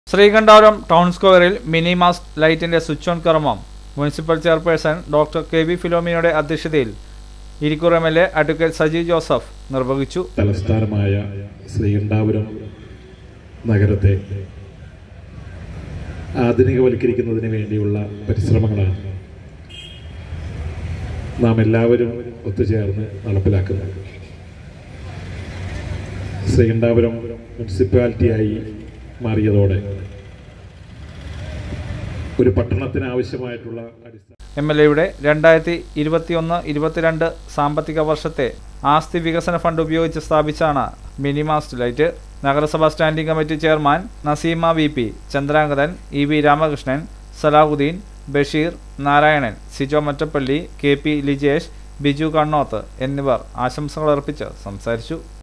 Sreekandapuram town സ്ക്വയറിൽ mini mast ലൈറ്റിന്റെ switch on കർമ്മം municipal chairperson doctor K V ഫിലോമിനയുടെ അധ്യക്ഷതയിൽ ഇരിക്കൂർ എംഎൽഎ അഡ്വക്കേറ്റ് സജി ജോസഫ് നിർവഹിച്ചു. തലസ്ഥാനമായ ശ്രീകണ്ഠപുരം നഗരത്തെ ആധുനികവൽക്കരിക്കുന്നതിന് വേണ്ടിയുള്ള പരിശ്രമങ്ങളാണ് നാം എല്ലാവരും ഒത്തുചേർന്ന് നടപ്പിലാക്കുന്നത്. ശ്രീകണ്ഠപുരം മുനിസിപ്പാലിറ്റിയായി മാറിയതോടെ ഒരു പട്ടണത്തിന് ആവശ്യമായിട്ടുള്ള എംഎൽഎയുടെ 2021-22 സാമ്പത്തിക വർഷത്തെ ആസ്തി വികസന ഫണ്ട് ഉപയോഗിച്ച് സ്ഥാപിച്ചാണ് മിനി മാസ്റ്റ് ലൈറ്റ്. നഗരസഭാ standing committee chairman Naseema V P, Chandrangathan, E V Ramakrishnan, Salahuddin, Basheer, Narayanan, Sijo Mattappally, K P Lijesh, Biju Kannoth എന്നിവർ ആശംസകൾ അർപ്പിച്ച് സംസാരിച്ചു.